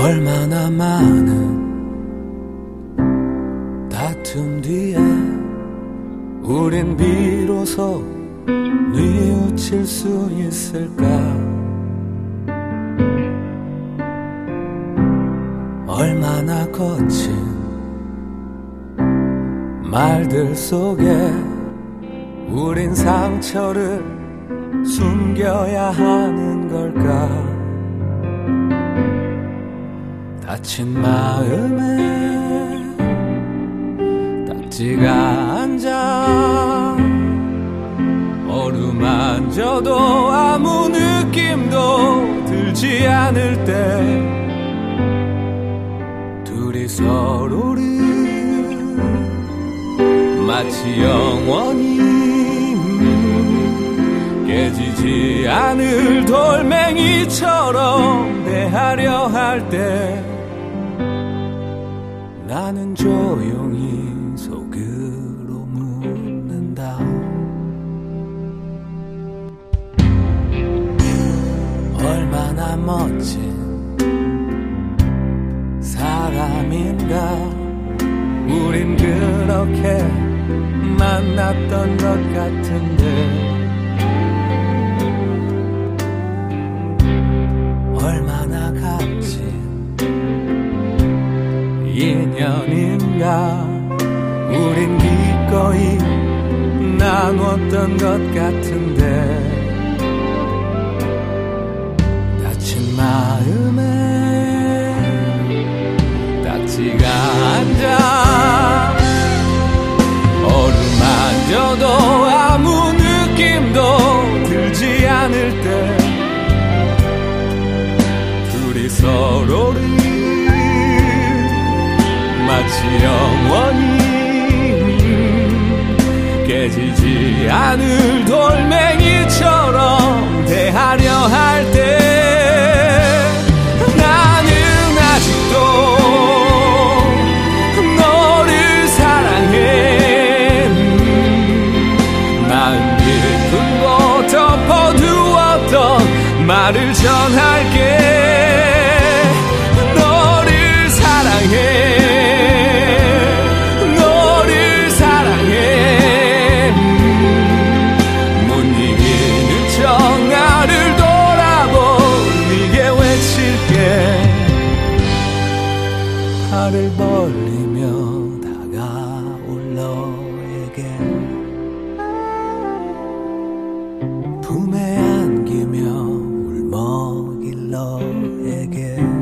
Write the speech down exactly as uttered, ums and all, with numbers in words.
얼마나 많은 다툼 뒤에 우린 비로소 뉘우칠 수 있을까? 얼마나 거친 말들 속에 우린 상처를 숨겨야 하는 걸까? 다친 마음에 딱지가 앉아 어루만져도 아무 느낌도 들지 않을 때 둘이 서로를 마치 영원히 깨지지 않을 돌멩이처럼 대하려 할 때 나는 조용히 속으로 묻는다. 얼마나 멋진 사람인가 우린 그렇게 만났던 것 같은데 얼마나 값진 인연인가 우린 기꺼이 나눴던 것 같은데 다친 마음에 딱지가 앉아 어루만져도 아무 느낌도 들지 않을 때 둘이 서로를 마치 영원히 깨지지 않을 돌멩이처럼 대하려 할 때 나는 아직도 너를 사랑해. 마음 깊은 곳 덮어두었던 말을 전할게. 너를 사랑해. 팔을 벌리며 다가올 너에게 품에 안기며 울먹일 너에게